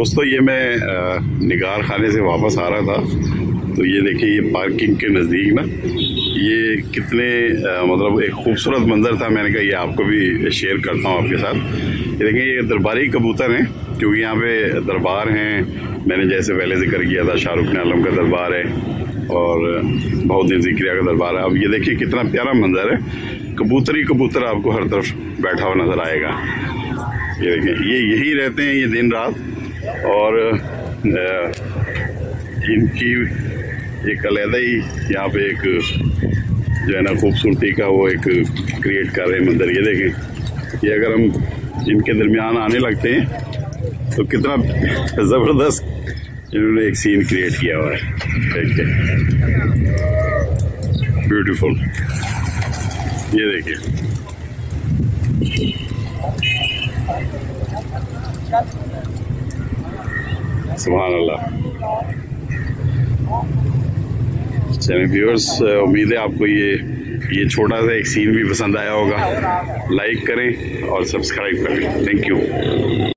दोस्तों ये मैं निगार खाने से वापस आ रहा था, तो ये देखिए ये पार्किंग के नज़दीक ना ये कितने मतलब एक खूबसूरत मंजर था। मैंने कहा ये आपको भी शेयर करता हूँ आपके साथ। ये देखिए ये दरबारी कबूतर हैं, क्योंकि यहाँ पे दरबार हैं। मैंने जैसे पहले जिक्र किया था शाहरुख आलम का दरबार है और बहुत दिन जिक्रिया का दरबार है। अब ये देखिए कितना प्यारा मंजर है, कबूतर ही कबूतर आपको हर तरफ बैठा हुआ नज़र आएगा। ये देखिए ये यही रहते हैं ये दिन रात, और इनकी एक अलहदा ही यहाँ पे एक जो है ना खूबसूरती का वो एक क्रिएट कर रहे हैं मंजर। ये देखें, ये अगर हम इनके दरमियान आने लगते हैं तो कितना ज़बरदस्त इन्होंने एक सीन क्रिएट किया हुआ है। देखिए ब्यूटीफुल, ये देखिए सुभान अल्लाह। चैनल व्यूअर्स, उम्मीद है आपको ये छोटा सा एक सीन भी पसंद आया होगा। लाइक करें और सब्सक्राइब करें। Thank you.